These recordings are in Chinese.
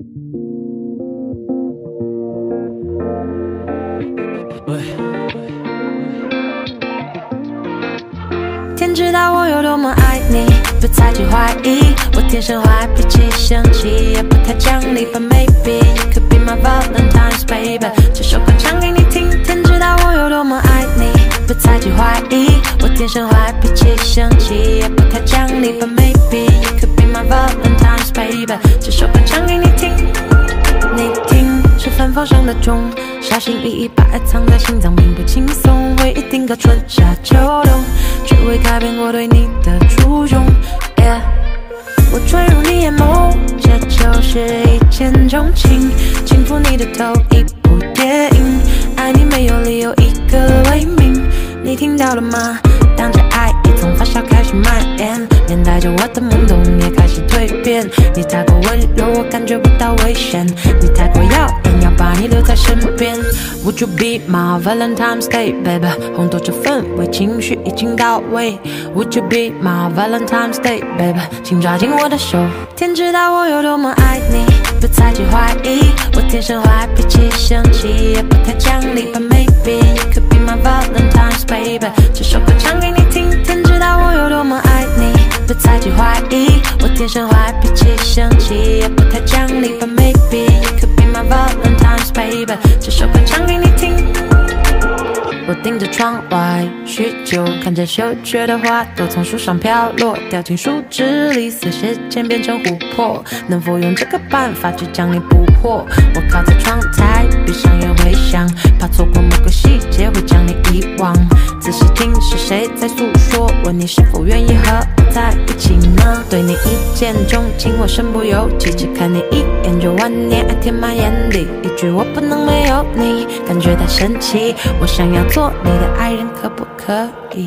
天知道我有多么爱你，别猜忌怀疑。我天生坏脾气，生气也不太讲理。But maybe you could be my Valentine's baby。这首歌唱给你听。天知道我有多么爱你，别猜忌怀疑。我天生坏脾气，生气也不太讲理。But maybe you could be my Valentine's baby。这首歌唱给你听。你听，是芬芳声的钟，小心翼翼把爱藏在心脏，并不轻松。回忆定格春夏秋冬，却未改变过对你的初衷。Yeah， 我坠入你眼眸，这就是一见钟情。轻抚你的头，一部电影，爱你没有理由一个为名。你听到了吗？当着爱意从发酵开始蔓延，连带着我的懵懂也开始蜕变。你太过温柔，我感觉不到危险。你太过耀眼，要把你留在身边。Would you be my Valentine's Day, baby？ 烘托着氛围，情绪已经到位。Would you be my Valentine's Day, baby？ 请抓紧我的手。天知道我有多么爱你，别猜忌怀疑。我天生坏脾气，生气也不太讲理。But maybe you could be my Valentine's baby。这首歌唱给你听。天知道我有多么爱你，别猜忌怀疑。我天生坏脾气，生气也不太讲理。But maybe you could be my Valentine's baby。这首歌唱给你听。我盯着窗外，许久，看着羞怯的花朵从树上飘落，掉进树枝里，似时间变成琥珀。能否用这个办法去将你捕获？我靠在窗台，闭上眼回想，怕错过某个细节会将你遗忘。仔细听是谁在诉说，问你是否愿意和我在一起呢？对你一见钟情，我身不由己，只看你一眼就万年，爱填满眼底。一句我不能没有你，感觉太神奇，我想要做你的爱人，可不可以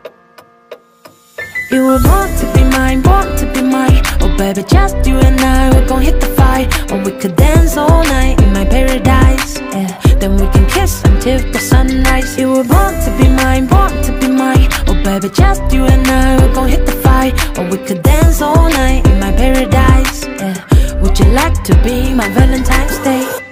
？You were born to be mine, born to be mine. Oh baby, just you and I, we're gon' hit the fight. Or we could dance all night in my paradise. Yeah, then we can kiss until the sunrise. You were born to be mine, born to be mine. Oh baby, just you and I, we're gon' hit the fight. Or we could dance all night in my paradise. Yeah, would you like to be my Valentine's Day?